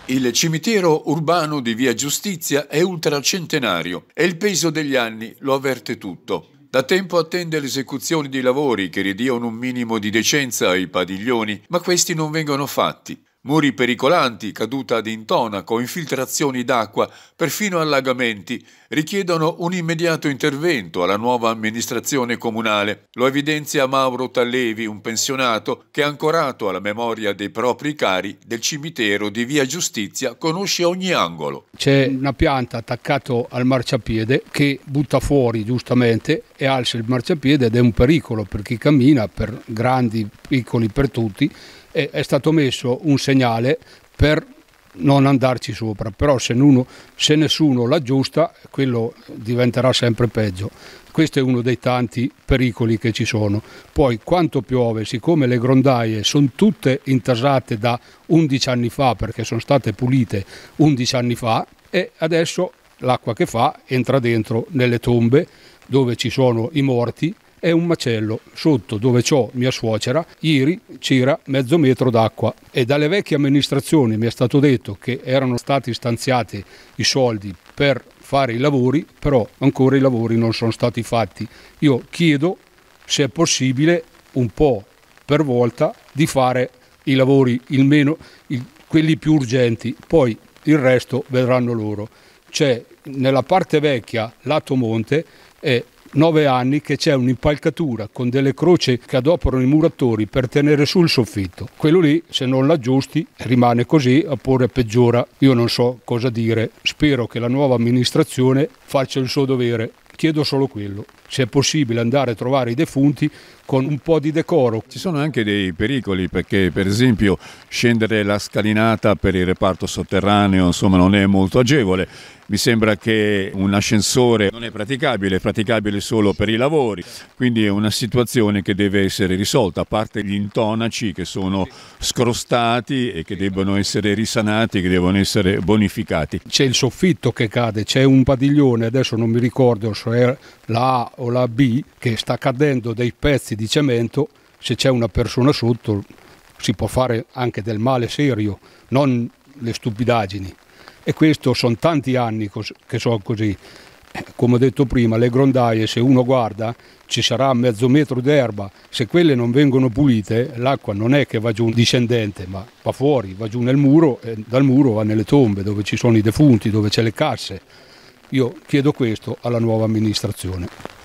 Il cimitero urbano di Via Giustizia è ultracentenario e il peso degli anni lo avverte tutto. Da tempo attende l'esecuzione di lavori che ridiano un minimo di decenza ai padiglioni, ma questi non vengono fatti. Muri pericolanti, caduta ad intonaco, infiltrazioni d'acqua, perfino allagamenti, richiedono un immediato intervento alla nuova amministrazione comunale. Lo evidenzia Mauro Tallevi, un pensionato che, ancorato alla memoria dei propri cari del cimitero di Via Giustizia, conosce ogni angolo. C'è una pianta attaccata al marciapiede che butta fuori giustamente e alza il marciapiede ed è un pericolo per chi cammina, per grandi, piccoli, per tutti. È stato messo un segnale per non andarci sopra, però se nessuno l'aggiusta, quello diventerà sempre peggio. Questo è uno dei tanti pericoli che ci sono. Poi quanto piove, siccome le grondaie sono tutte intasate da 11 anni fa, perché sono state pulite 11 anni fa, e adesso l'acqua che fa entra dentro nelle tombe dove ci sono i morti. È un macello. Sotto dove c'ho mia suocera, ieri c'era mezzo metro d'acqua e dalle vecchie amministrazioni mi è stato detto che erano stati stanziati i soldi per fare i lavori, però ancora i lavori non sono stati fatti. Io chiedo se è possibile un po' per volta di fare i lavori quelli più urgenti, poi il resto vedranno loro. C'è nella parte vecchia, lato monte, 9 anni che c'è un'impalcatura con delle croci che adoperano i muratori per tenere su il soffitto. Quello lì, se non l'aggiusti, rimane così oppure peggiora. Io non so cosa dire. Spero che la nuova amministrazione faccia il suo dovere. Chiedo solo quello. Se è possibile andare a trovare i defunti con un po' di decoro. Ci sono anche dei pericoli perché, per esempio, scendere la scalinata per il reparto sotterraneo non è molto agevole. Mi sembra che un ascensore non è praticabile solo per i lavori, quindi è una situazione che deve essere risolta, a parte gli intonaci che sono scrostati e che devono essere risanati, che devono essere bonificati. C'è il soffitto che cade, c'è un padiglione, adesso non mi ricordo se è la A o la B, che sta cadendo dei pezzi di cemento. Se c'è una persona sotto si può fare anche del male serio, non le stupidaggini. E questo sono tanti anni che sono così. Come ho detto prima, le grondaie, se uno guarda, ci sarà mezzo metro d'erba. Se quelle non vengono pulite, l'acqua non è che va giù discendente, ma va fuori, va giù nel muro e dal muro va nelle tombe dove ci sono i defunti, dove c'è le casse. Io chiedo questo alla nuova amministrazione.